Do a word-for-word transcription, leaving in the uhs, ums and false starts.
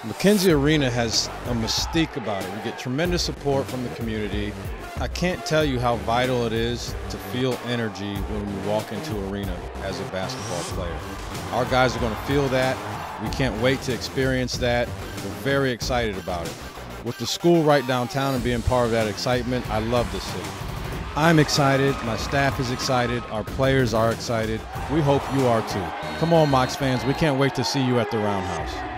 McKenzie Arena has a mystique about it. We get tremendous support from the community. I can't tell you how vital it is to feel energy when you walk into an arena as a basketball player. Our guys are going to feel that. We can't wait to experience that. We're very excited about it. With the school right downtown and being part of that excitement, I love this city. I'm excited, my staff is excited, our players are excited. We hope you are too. Come on, Mocs fans, we can't wait to see you at the Roundhouse.